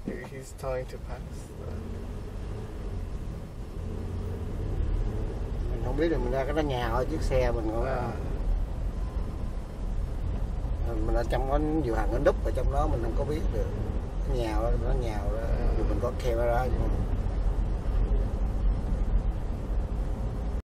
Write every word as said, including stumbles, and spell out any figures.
He's telling to pass. Mình không biết là mình ra cái đó nhà ở chiếc xe mình cũng À. mình ở trong nó vừa hàng nó đúp ở trong đó mình không có biết được. Cái nhà đó nó nhào ra, À. mình có camera nhưng mà